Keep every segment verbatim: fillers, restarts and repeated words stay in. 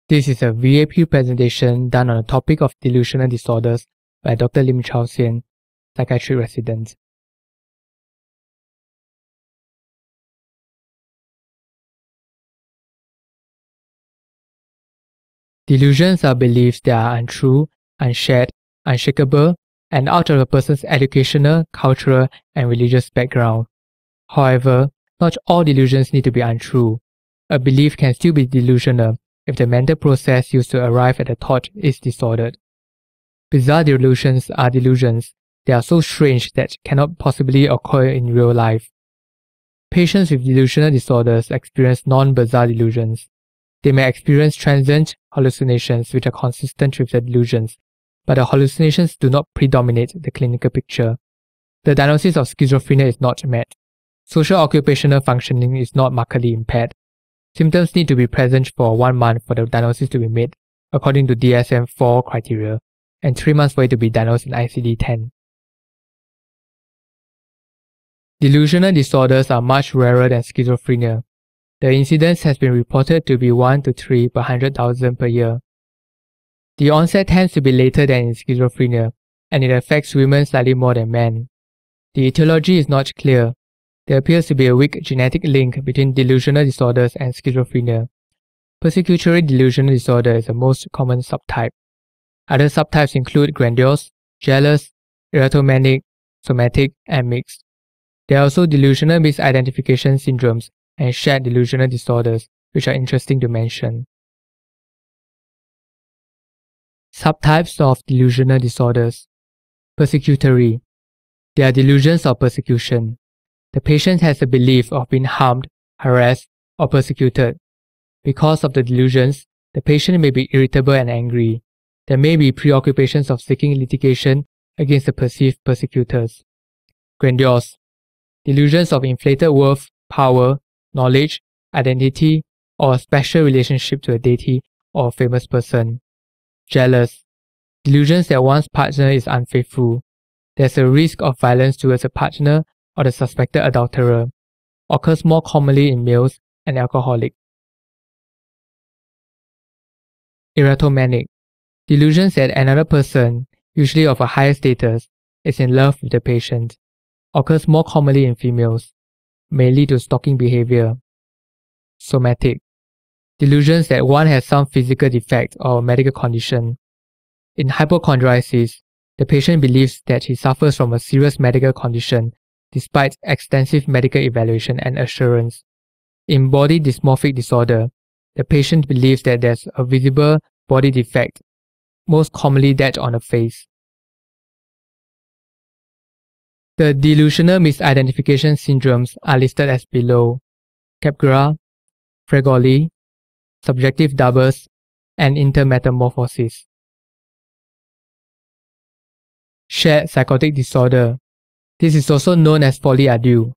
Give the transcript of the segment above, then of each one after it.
This is a V A P presentation done on the topic of delusional disorders by Doctor Lim Chao Sian, psychiatric resident. Delusions are beliefs that are untrue, unshared, unshakable, and out of a person's educational, cultural, and religious background. However, not all delusions need to be untrue. A belief can still be delusional if the mental process used to arrive at the thought is disordered. Bizarre delusions are delusions that are so strange that cannot possibly occur in real life. Patients with delusional disorders experience non-bizarre delusions. They may experience transient hallucinations which are consistent with the delusions, but the hallucinations do not predominate the clinical picture. The diagnosis of schizophrenia is not met. Social occupational functioning is not markedly impaired. Symptoms need to be present for one month for the diagnosis to be made according to D S M four criteria, and three months for it to be diagnosed in I C D ten. Delusional disorders are much rarer than schizophrenia. The incidence has been reported to be one to three per one hundred thousand per year. The onset tends to be later than in schizophrenia, and it affects women slightly more than men. The etiology is not clear. There appears to be a weak genetic link between delusional disorders and schizophrenia. Persecutory delusional disorder is the most common subtype. Other subtypes include grandiose, jealous, erotomanic, somatic, and mixed. There are also delusional misidentification syndromes and shared delusional disorders, which are interesting to mention. Subtypes of delusional disorders. Persecutory. They are delusions of persecution. The patient has a belief of being harmed, harassed, or persecuted. Because of the delusions, the patient may be irritable and angry. There may be preoccupations of seeking litigation against the perceived persecutors. Grandiose. Delusions of inflated worth, power, knowledge, identity, or a special relationship to a deity or a famous person. Jealous. Delusions that one's partner is unfaithful. There's a risk of violence towards a partner or the suspected adulterer. Occurs more commonly in males and alcoholics. Erotomanic. Delusions that another person, usually of a higher status, is in love with the patient. Occurs more commonly in females. May lead to stalking behavior. Somatic. Delusions that one has some physical defect or medical condition. In hypochondriasis, the patient believes that he suffers from a serious medical condition despite extensive medical evaluation and assurance. In body dysmorphic disorder, the patient believes that there's a visible body defect, most commonly that on the face. The delusional misidentification syndromes are listed as below: Capgras, Fregoli, subjective doubles, and intermetamorphosis. Shared psychotic disorder. This is also known as folie à deux.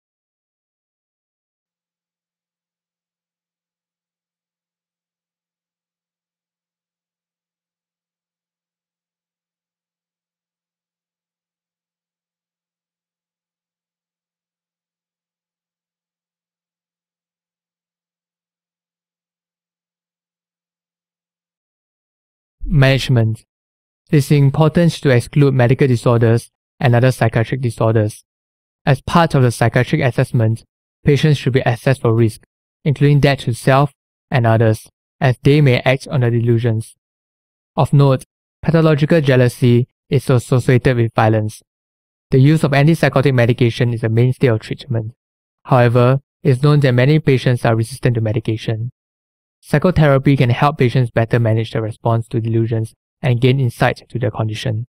Management. It is important to exclude medical disorders and other psychiatric disorders. As part of the psychiatric assessment, patients should be assessed for risk, including that to self and others, as they may act on the delusions. Of note, pathological jealousy is associated with violence. The use of antipsychotic medication is a mainstay of treatment. However, it is known that many patients are resistant to medication. Psychotherapy can help patients better manage their response to delusions and gain insight to their condition.